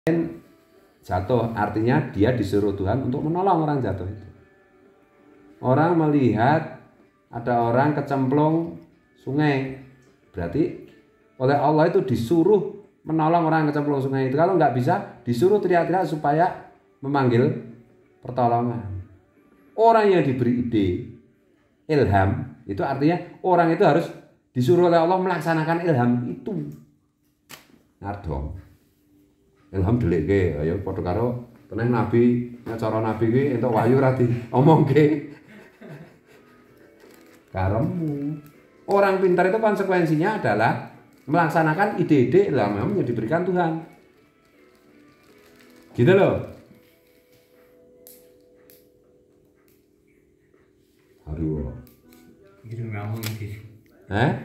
jatuh, artinya dia disuruh Tuhan untuk menolong orang jatuh itu. Orang melihat ada orang kecemplung sungai, berarti oleh Allah itu disuruh menolong orang kecemplung sungai itu. Kalau nggak bisa, disuruh teriak-teriak supaya memanggil pertolongan. Orang yang diberi ide, ilham, itu artinya orang itu harus disuruh oleh Allah melaksanakan ilham itu. Nardom. Ilham deleke, ayo padha karo teneh nabi, nek cara nabi kuwi entuk wahyu ra diomongke. Karemu. Orang pintar itu konsekuensinya adalah melaksanakan ide-ide ilham yang diberikan Tuhan. Gitu loh. Aduh. Gitu ngomong gitu.